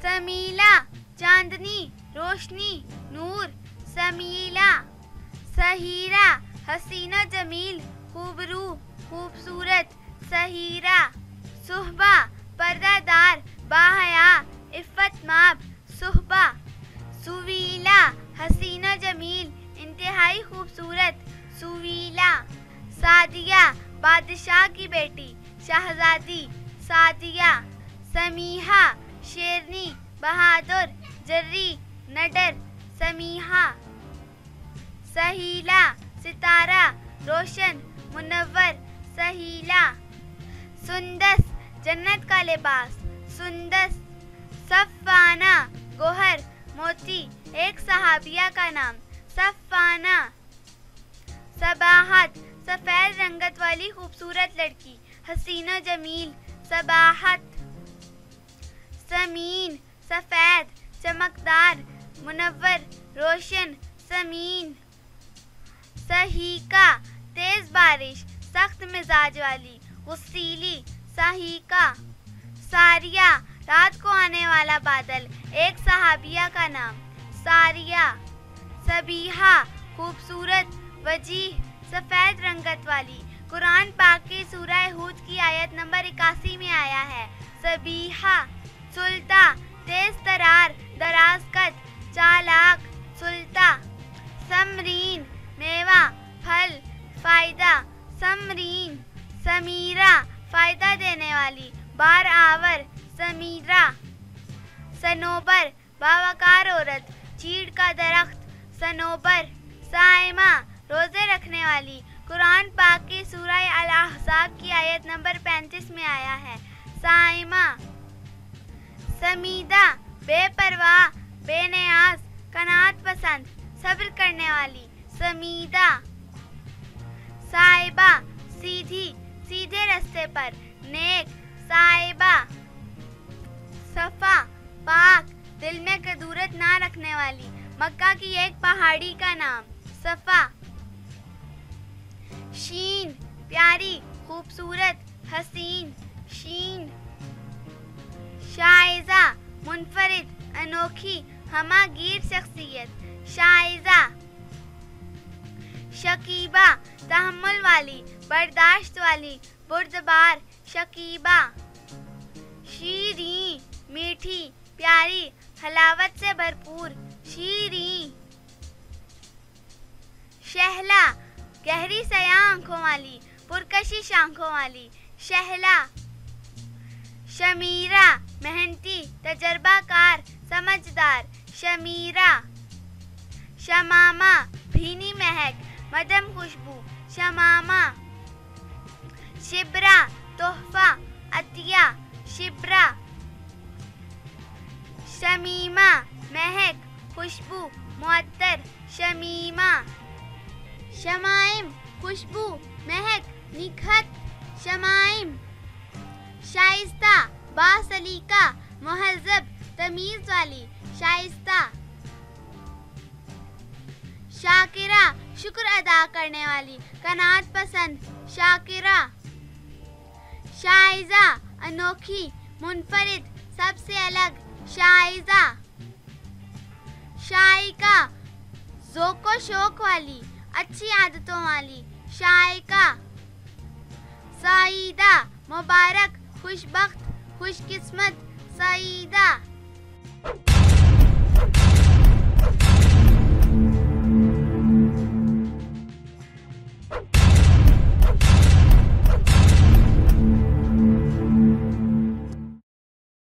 समीला चांदनी रोशनी नूर समीला। सहीरा हसीना जमील खूबरू खूबसूरत सहीरा। सुहबा पर्दादार बाहया इफ़्फ़त माब सुहबा। सुवीला हसीना जमील इंतहाई खूबसूरत सुवीला। सादिया बादशाह की बेटी शहजादी सादिया। समीहा शेरनी बहादुर जर्री नडर समीहा। सहीला सितारा रोशन मुनव्वर सहीला। सुंदस जन्नत का लिबास सुंदस। सफ़ाना गोहर मोती एक सहाबिया का नाम सफ़ाना। सबाहत सफ़ेद रंगत वाली खूबसूरत लड़की हसीना जमील सबाहत। समीन सफ़ेद चमकदार मुनव्वर रोशन समीन। सहीका तेज बारिश सख्त मिजाज वाली गुस्सीली सहीका। सारिया रात को आने वाला बादल एक सहाबिया का नाम सारिया। सबीहा खूबसूरत वजीह सफ़ेद रंगत वाली कुरान पाक की सूरह हूद की आयत नंबर 81 में आया है सबीहा। सुल्ता तेज तरार दराज कद चालाक सुल्ता। समरीन मेवा फल फ़ायदा समरीन। समीरा फ़ायदा देने वाली बार आवर समीरा। सनोबर बावकार औरत चीड़ का दरख्त सनोबर। साइमा रोज़े रखने वाली कुरान पाक की सूरह अल अहज़ाब की आयत नंबर 35 में आया है साइमा। समीदा बेपरवाह बेनियाज कनात पसंद सब्र करने वाली समीदा। साइबा सीधी सीधे रास्ते पर नेक साइबा। सफ़ा पाक दिल में कदूरत ना रखने वाली मक्का की एक पहाड़ी का नाम सफ़ा। शीन प्यारी खूबसूरत हसीन शीन। शाइज़ा मुनफरिद अनोखी हमागीर शख्सियत शाइज़ा। शकीबा तहम्मुल वाली बर्दाश्त वाली बुर्दबार शकीबा। शीरी मीठी प्यारी हलावत से भरपूर शीरी। शहला गहरी सया आंखों वाली पुरकशिश आंखों वाली शहला। शमीरा मेहनती तजर्बाकार समझदार शमीरा। शमामा भीनी महक मदम खुशबू शमामा। शिब्रा तोहफा अतिया शिब्रा। शमीमा महक खुशबू मुअत्तर शमीमा। शमाइम खुशबू महक निखत शमाइम। शाइस्ता बासलीका मुहज़्ज़ब तमीज़ वाली शाइस्ता। शाकिरा शुक्र अदा करने वाली कनात पसंद शाकिरा। शाइज़ा अनोखी मुनफरिद सबसे अलग शाइज़ा। शाइका ज़ौक़ो शौक़ वाली अच्छी आदतों वाली शाइका। सईदा मुबारक खुशबख्त खुशकिस्मत सईदा।